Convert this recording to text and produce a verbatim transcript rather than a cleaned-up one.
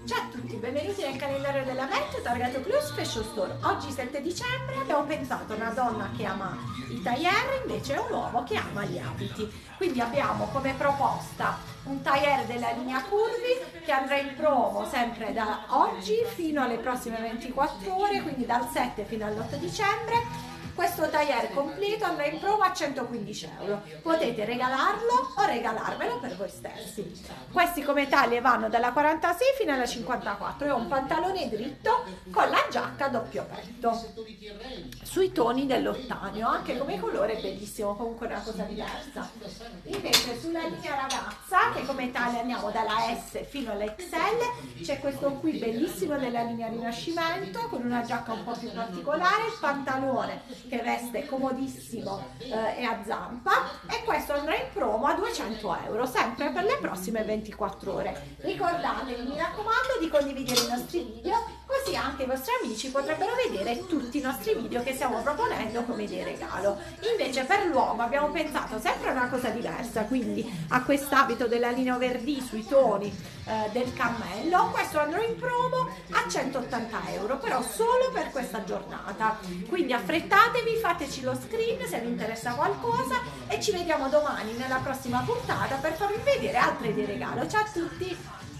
Ciao a tutti, benvenuti nel calendario dell'avvento Target Plus Fashion Store. Oggi sette dicembre abbiamo pensato a una donna che ama i tailleur, invece è un uomo che ama gli abiti. Quindi abbiamo come proposta un tailleur della linea Curvy che andrà in promo sempre da oggi fino alle prossime ventiquattro ore, quindi dal sette fino all'otto dicembre. Questo tailleur completo andrà in promo a centoquindici euro. Potete regalarlo o regalarvelo per voi stessi. Questi come taglie vanno dalla quarantasei fino alla cinquantaquattro. È un pantalone dritto con la giacca a doppio petto sui toni dell'ottanio, anche come colore bellissimo, comunque una cosa diversa. Invece sulla linea ragazza, che come taglia andiamo dalla S fino all'X L, c'è questo qui bellissimo della linea Rinascimento con una giacca un po' più particolare, il pantalone che veste comodissimo eh, e a zampa, e questo andrà in promo a duecento euro sempre per le prossime ventiquattro ore. Ricordatevi, mi raccomando, di condividere i nostri video, così anche i vostri amici potrebbero vedere tutti i nostri video che stiamo proponendo come idee regalo. Invece per l'uomo abbiamo pensato sempre a una cosa diversa, quindi a quest'abito della linea Verdi sui toni eh, del cammello. Questo andrà in promo a centottanta euro, però solo per questa giornata, quindi affrettatevi, fateci lo screen se vi interessa qualcosa e ci vediamo domani nella prossima puntata per farvi vedere altre idee regalo. Ciao a tutti!